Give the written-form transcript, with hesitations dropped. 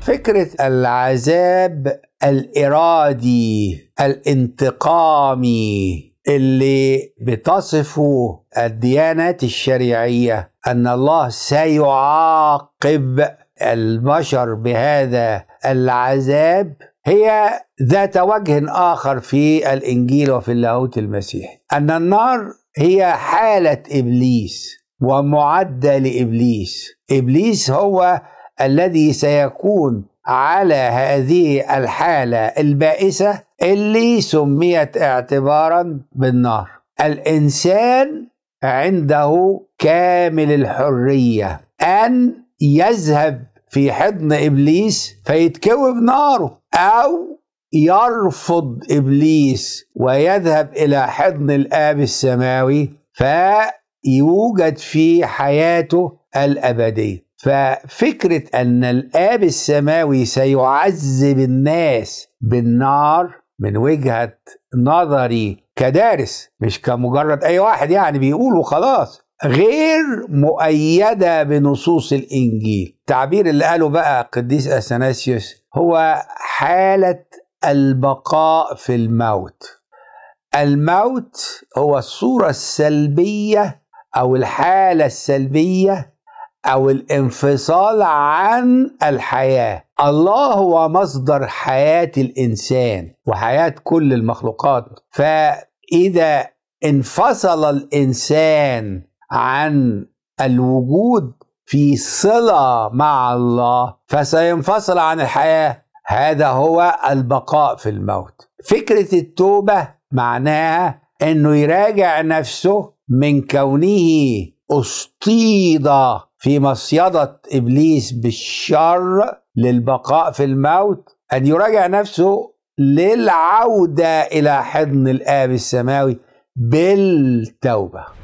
فكرة العذاب الإرادي الانتقامي اللي بتصفه الديانات الشريعية أن الله سيعاقب البشر بهذا العذاب هي ذات وجه آخر في الإنجيل وفي اللاهوت المسيحي، أن النار هي حالة إبليس ومعدة لإبليس. إبليس هو الذي سيكون على هذه الحالة البائسة اللي سميت اعتبارا بالنار. الإنسان عنده كامل الحرية أن يذهب في حضن إبليس فيتكوي بناره، أو يرفض إبليس ويذهب إلى حضن الآب السماوي فيوجد في حياته الأبدية. ففكرة أن الآب السماوي سيعذب الناس بالنار من وجهة نظري كدارس، مش كمجرد أي واحد يعني بيقول وخلاص، غير مؤيدة بنصوص الإنجيل. التعبير اللي قاله بقى قديس أثناسيوس هو حالة البقاء في الموت. الموت هو الصورة السلبية أو الحالة السلبية أو الانفصال عن الحياة. الله هو مصدر حياة الإنسان وحياة كل المخلوقات، فإذا انفصل الإنسان عن الوجود في صلة مع الله فسينفصل عن الحياة. هذا هو البقاء في الموت. فكرة التوبة معناها أنه يراجع نفسه من كونه أصطيد في مصيدة إبليس بالشر للبقاء في الموت، أن يراجع نفسه للعودة إلى حضن الآب السماوي بالتوبة.